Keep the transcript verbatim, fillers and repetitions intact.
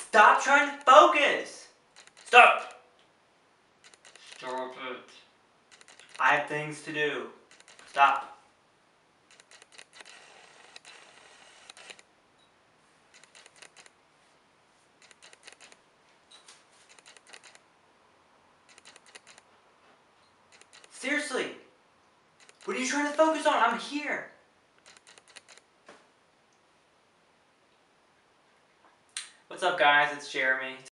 Stop trying to focus! Stop! Stop it. I have things to do. Stop. Seriously, what are you trying to focus on? I'm here. What's up, guys? It's Jeremy.